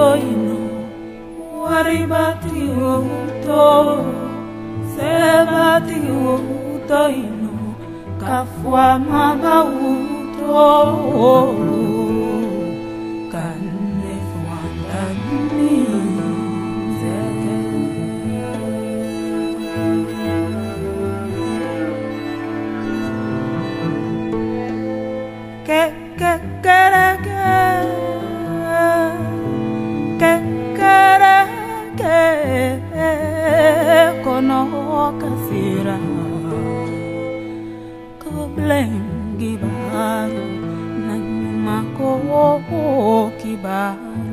toino, waribati uto, sebati utoino, kafwa maba uto, kanne fwandani zeke. Ke kono kasira koblengi baru nanyuma ko kibaru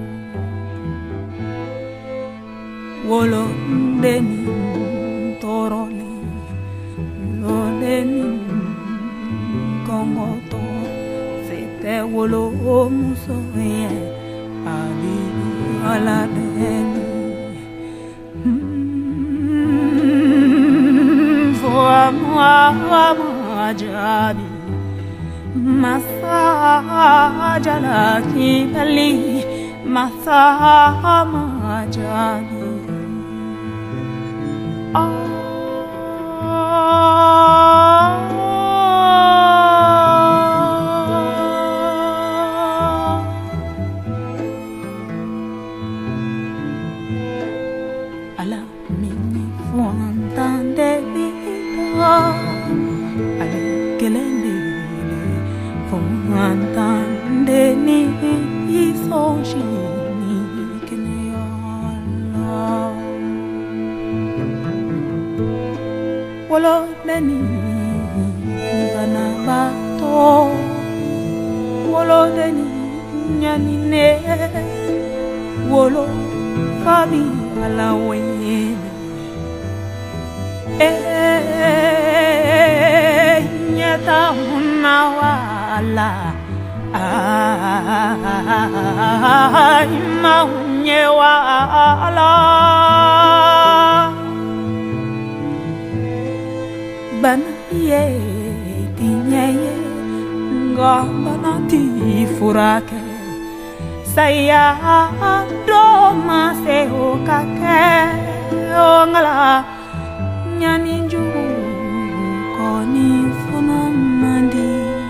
wolo deni toroni wolo deni kongoto fete wolo muso ye abi ala deni Majabi masaja laki bali majabi ala mini fuantande ale kelende fuantande ni isonshi ni keneala wolo neni banabato wolo neni nyanine wolo fabi ala wene nyata unawala maunye-wala banaye tinyeye ngabanati furake saya doma sehokake ongala nyaninju koni funamandi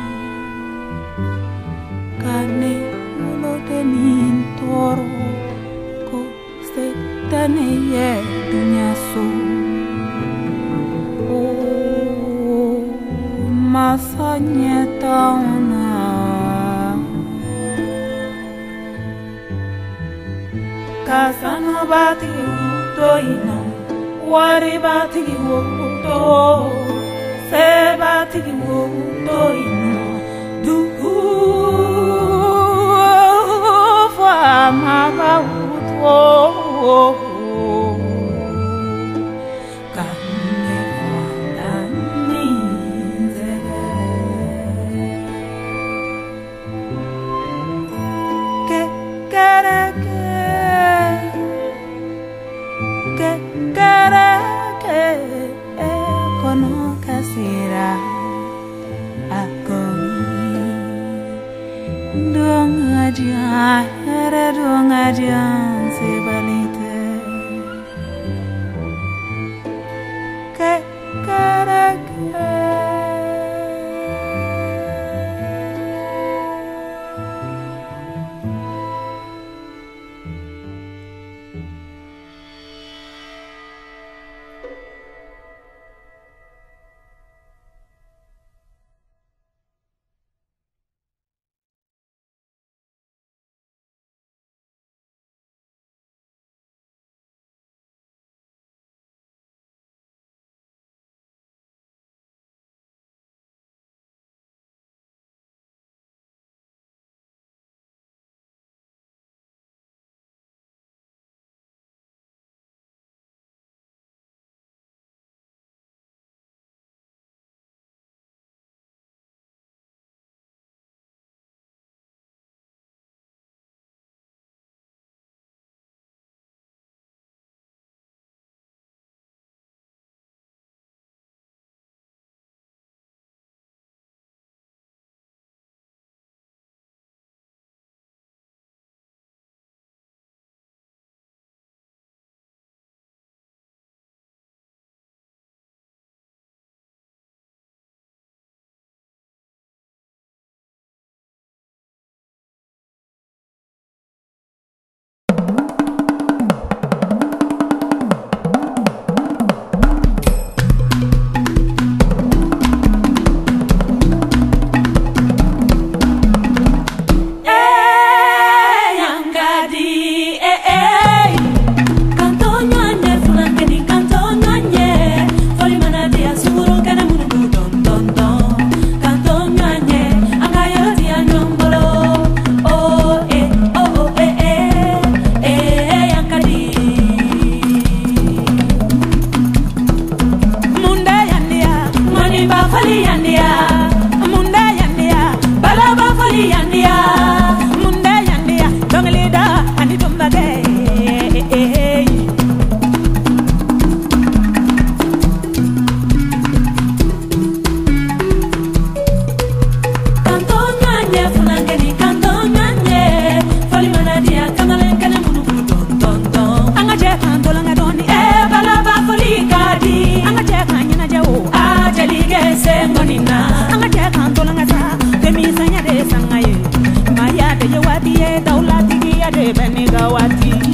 kane muloteni toro ko setane ye dunia so masanya tauna kasano bati utoino waribati uto sebati utoino duhu fama ba uto kanne wandani zege ke kono kasira akomi dong aja sebalite wati